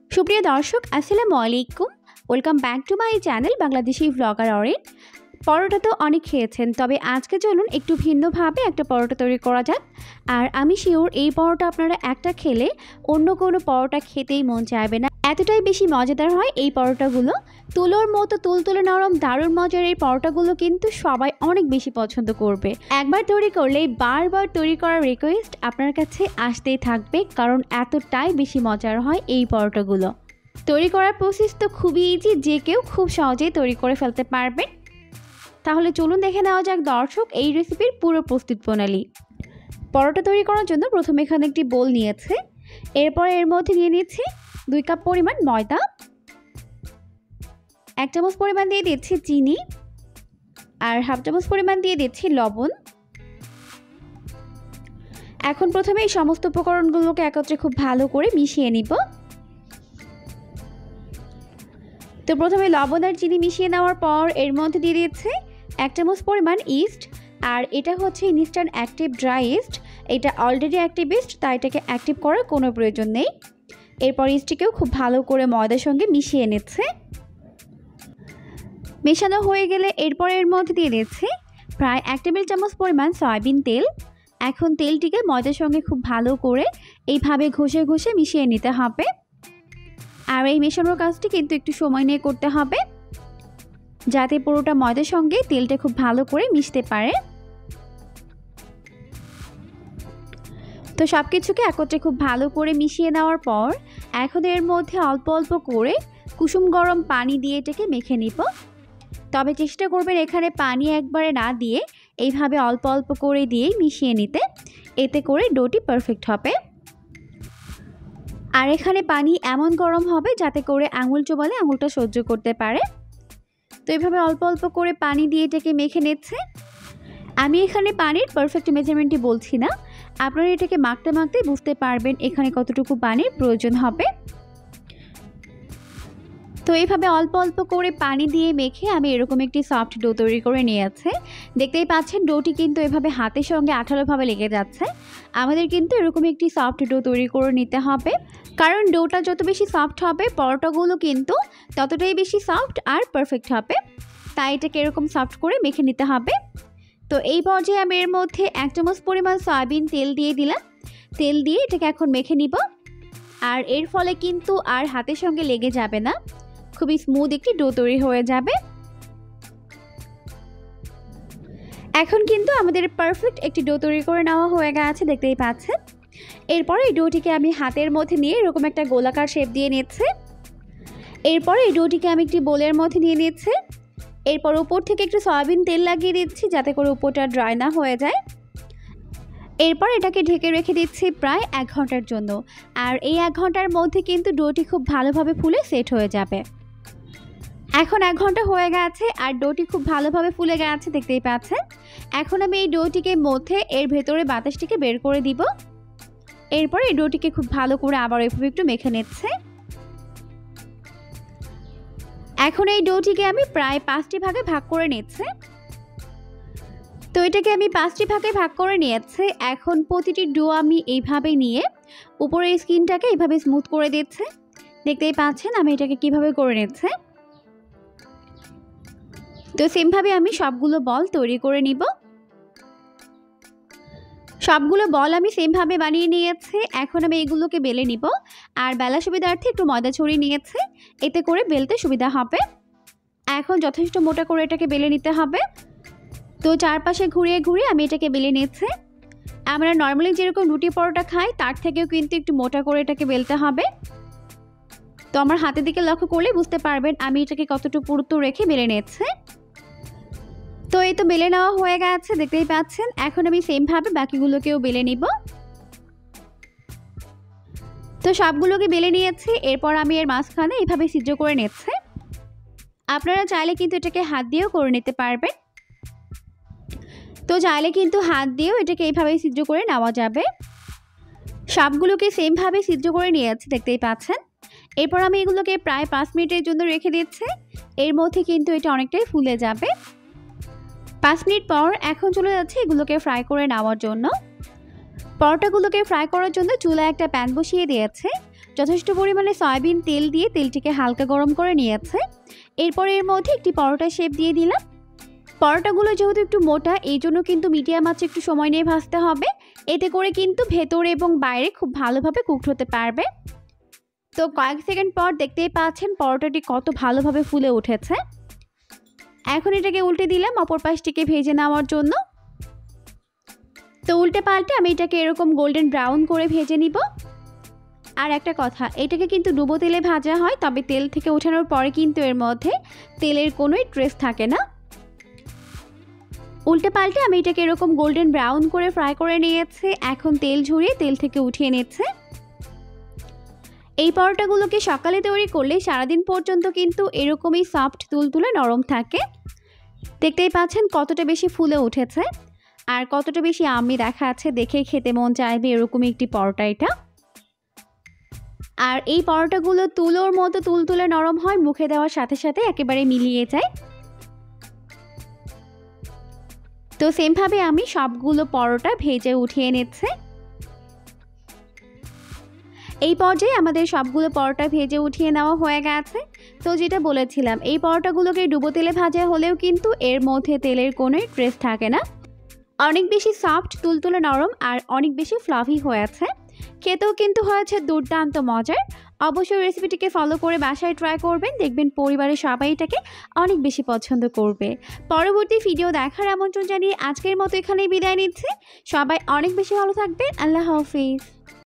সুপ্রিয় দর্শক আসসালামু আলাইকুম। Welcome back to my channel Bangladeshi blogger Orin. Paratha তো অনেক খেয়েছেন, তবে আজকে চলুন একটু ভিন্নভাবে একটা পরোটা তৈরি করা যাক। আর আমি শিওর এই পরোটা আপনারা একটা খেলে অন্য কোনো পরোটা খেতেই মন চাইবে না, এতটাই বেশি মজাদার হয় এই পরোটাগুলো। তুলোর মতো তুলতুলে নরম দারুণ মজার এই পরোটাগুলো কিন্তু সবাই অনেক বেশি পছন্দ করবে। একবার তৈরি করলেই বারবার তৈরি করার রিকোয়েস্ট আপনার কাছে আসতেই থাকবে, কারণ এতটাই বেশি মজার হয় এই পরোটাগুলো। তৈরি করার প্রসেস তো খুবই ইজি, যে কেউ খুব সহজেই তৈরি করে ফেলতে পারবে। তাহলে চলুন দেখে নেওয়া যাক দর্শক এই রেসিপির পুরো প্রস্তুত প্রণালী। পরোটা তৈরি করার জন্য প্রথমে এখানে একটি বোল নিয়েছে, এরপর এর মধ্যে নিয়ে নিচ্ছি 2 কাপ পরিমাণ ময়দা, 1 চামচ পরিমাণ দিয়ে দিচ্ছি চিনি, আর 1/2 চামচ পরিমাণ দিয়ে দিচ্ছি লবণ। এখন প্রথমে এই সমস্ত উপকরণগুলোকে একত্রে খুব ভালো করে মিশিয়ে নিব। তো প্রথমে লবণ আর চিনি মিশিয়ে নেওয়ার পর এর মধ্যে দিয়ে দিচ্ছে 1 চামচ পরিমাণ ইস্ট, আর এটা হচ্ছে ইনস্ট্যান্ট অ্যাক্টিভ ড্রাই ইস্ট। এটা অলরেডি অ্যাক্টিভ ইস্ট, তাই এটাকে অ্যাক্টিভ করার কোনো প্রয়োজন নেই। এরপর ইস্টটিকেও খুব ভালো করে ময়দার সঙ্গে মিশিয়ে নিচ্ছে। মেশানো হয়ে গেলে এরপর এর মধ্যে দিয়ে দিচ্ছে প্রায় 1 টেবিল চামচ পরিমাণ সয়াবিন তেল। এখন তেলটিকে ময়দার সঙ্গে খুব ভালো করে এইভাবে ঘষে ঘষে মিশিয়ে নিতে হবে। আর এই মেশানোর কাজটি কিন্তু একটু সময় নিয়ে করতে হবে, যাতে পুরোটা ময়দার সঙ্গে তেলটা খুব ভালো করে মিশতে পারে। তো সব কিছুকে একত্রে খুব ভালো করে মিশিয়ে নেওয়ার পর এখন এর মধ্যে অল্প অল্প করে কুসুম গরম পানি দিয়ে এটাকে মেখে নিব। তবে চেষ্টা করবেন এখানে পানি একবারে না দিয়ে এইভাবে অল্প অল্প করে দিয়েই মিশিয়ে নিতে, এতে করে ডোটি পারফেক্ট হবে। আর এখানে পানি এমন গরম হবে যাতে করে আঙুল চোবালে আঙুলটা সহ্য করতে পারে। তো এইভাবে অল্প অল্প করে পানি দিয়ে এটাকে মেখে নিচ্ছে। আমি এখানে পানির পারফেক্ট মেজারমেন্টটি বলছি না, আপনারা এটাকে মাখতে মাখতে বুঝতে পারবেন এখানে কতটুকু পানির প্রয়োজন হবে। তো এইভাবে অল্প অল্প করে পানি দিয়ে মেখে আমি এরকম একটি সফট ডো তৈরি করে নিয়েছি। দেখতেই পাচ্ছেন ডোটি কিন্তু এভাবে হাতের সঙ্গে আঠালোভাবে লেগে যাচ্ছে। আমাদের কিন্তু এরকম একটি সফট ডো তৈরি করে নিতে হবে, কারণ ডোটা যত বেশি সফট হবে পরোটাগুলো কিন্তু ততটাই বেশি সফট আর পারফেক্ট হবে। তাই এটাকে এরকম সফট করে মেখে নিতে হবে। তো এই পর্যায়ে আমি এর মধ্যে 1 চামচ পরিমাণ সয়াবিন তেল দিয়ে দিলাম। তেল দিয়ে এটাকে এখন মেখে নিব। আর এর ফলে কিন্তু আর হাতের সঙ্গে লেগে যাবে না, খুবই স্মুথ একটি ডো তৈরি হয়ে যাবে। এখন কিন্তু আমাদের পারফেক্ট একটি ডো তৈরি করে নেওয়া হয়ে গেছে, দেখতেই পাচ্ছেন। এরপর এই ডোটিকে আমি হাতের মধ্যে নিয়ে এরকম একটা গোলাকার শেপ দিয়ে নিচ্ছে। এরপর এই ডোটিকে আমি একটি বোলের মধ্যে নিয়ে নিচ্ছে। এরপর উপর থেকে একটু সয়াবিন তেল লাগিয়ে দিচ্ছি, যাতে করে উপরটা ড্রাই না হয়ে যায়। এরপর এটাকে ঢেকে রেখে দিচ্ছি প্রায় 1 ঘন্টার জন্য। আর এই 1 ঘন্টার মধ্যে কিন্তু ডোটি খুব ভালোভাবে ফুলে সেট হয়ে যাবে। এখন 1 ঘন্টা হয়ে গেছে আর ডোটি খুব ভালোভাবে ফুলে গেছে, দেখতেই পাচ্ছেন। এখন আমি এই ডোটিকে মধ্যে এর ভেতরে বাতাসটিকে বের করে দিব। এরপর এই ডোটিকে খুব ভালো করে আবার এভাবে একটু মেখে নিচ্ছে। এখন এই ডোটিকে আমি প্রায় 5টি ভাগে ভাগ করে নিচ্ছি। তো এটাকে আমি 5টি ভাগে ভাগ করে নিয়েছি। এখন প্রতিটি ডো আমি এইভাবে নিয়ে উপরের স্কিনটাকে এইভাবে স্মুথ করে দিচ্ছি। দেখতেই পাচ্ছেন আমি এটাকে কিভাবে করে নিচ্ছি। তো সেমভাবে আমি সবগুলো বল তৈরি করে নিব। সবগুলো বল আমি সেমভাবে বানিয়ে নিয়েছি। এখন আমি এইগুলোকে বেলে নিব। আর বেলা সুবিধার্থে একটু ময়দা ছড়িয়ে নিয়েছি, এতে করে বেলতে সুবিধা হবে। এখন যথেষ্ট মোটা করে এটাকে বেলে নিতে হবে। তো চারপাশে ঘুরিয়ে ঘুরিয়ে আমি এটাকে বেলে নিচ্ছি। আমরা নর্মালি যেরকম রুটি পরোটা খাই তার থেকেও কিন্তু একটু মোটা করে এটাকে বেলতে হবে। তো আমার হাতের দিকে লক্ষ্য করলে বুঝতে পারবেন আমি এটাকে কতটুকু পুরুত্ব রেখে বেলে নিচ্ছি। তো এই তো বেলে নেওয়া হয়ে গেছে, দেখতেই পাচ্ছেন। এখন আমি সেমভাবে বাকিগুলোকেও বেলে নিব। তো সবগুলোকে বেলে নিয়েছি। এরপর আমি এর মাঝখানে এইভাবে ছিদ্র করে নিচ্ছি। আপনারা চাইলে কিন্তু এটাকে হাত দিয়েও করে নিতে পারবেন। তো চাইলে কিন্তু হাত দিয়েও এটাকে এইভাবে ছিদ্র করে নেওয়া যাবে। সবগুলোকে সেমভাবে ছিদ্র করে নিয়েছি, দেখতেই পাচ্ছেন। এরপর আমি এগুলোকে প্রায় 5 মিনিটের জন্য রেখে দিচ্ছি। এর মধ্যে কিন্তু এটা অনেকটাই ফুলে যাবে। 5 মিনিট পর এখন চলে যাচ্ছে এগুলোকে ফ্রাই করে নেওয়ার জন্য। পরোটাগুলোকে ফ্রাই করার জন্য চুলায় একটা প্যান বসিয়ে দিয়েছে। যথেষ্ট পরিমাণে সয়াবিন তেল দিয়ে তেলটিকে হালকা গরম করে নিয়েছে। এরপর এর মধ্যে একটি পরোটা শেপ দিয়ে দিলাম। পরোটাগুলো যেহেতু একটু মোটা, এই জন্য কিন্তু মিডিয়াম আঁচে একটু সময় নিয়ে ভাজতে হবে। এতে করে কিন্তু ভেতরে এবং বাইরে খুব ভালোভাবে কুকড হতে পারবে। তো কয়েক সেকেন্ড পর দেখতেই পাচ্ছেন পরোটাটি কত ভালোভাবে ফুলে উঠেছে। এখন এটাকে উল্টে দিলাম অপর পাশটিকে ভেজে নেওয়ার জন্য। তো উল্টে পাল্টে আমি এটাকে এরকম গোল্ডেন ব্রাউন করে ভেজে নিব। আর একটা কথা, এটাকে কিন্তু ডুবো তেলে ভাজা হয়, তবে তেল থেকে ওঠানোর পরে কিন্তু এর মধ্যে তেলের কোনোই ট্রেস থাকে না। উল্টে পাল্টে আমি এটাকে এরকম গোল্ডেন ব্রাউন করে ফ্রাই করে নিয়েছি। এখন তেল ঝরিয়ে তেল থেকে উঠিয়ে নিচ্ছে। এই পরোটাগুলোকে সকালে তৈরি করলে সারাদিন পর্যন্ত কিন্তু এরকমই সফট তুলতুলে নরম থাকে। দেখতেই পাচ্ছেন কতটা বেশি ফুলে উঠেছে আর কতটা বেশি আমি দেখা আছে, দেখে খেতে মন চাইবে এরকমই একটি পরোটা এটা। আর এই পরোটাগুলো তুলোর মতো তুলতুলে নরম হয়, মুখে দেওয়ার সাথে সাথে একেবারে মিলিয়ে যায়। তো সেমভাবে আমি সবগুলো পরোটা ভেজে উঠিয়ে নিচ্ছে। এই পর্যায়ে আমাদের সবগুলো পরোটা ভেজে উঠিয়ে নেওয়া হয়ে গেছে। তো যেটা বলেছিলাম, এই পরোটাগুলোকে ডুবো তেলে ভাজা হলেও কিন্তু এর মধ্যে তেলের কোনোই ট্রেস থাকে না। অনেক বেশি সফট তুলতুলে নরম আর অনেক বেশি ফ্লাফি হয়েছে। খেতেও কিন্তু হয়েছে দুর্দান্ত মজার। অবশ্যই রেসিপিটিকে ফলো করে বাসায় ট্রাই করবেন, দেখবেন পরিবারের সবাই এটাকে অনেক বেশি পছন্দ করবে। পরবর্তী ভিডিও দেখার আমন্ত্রণ জানিয়ে আজকের মতো এখানেই বিদায় নিচ্ছি। সবাই অনেক বেশি ভালো থাকবেন। আল্লাহ হাফিজ।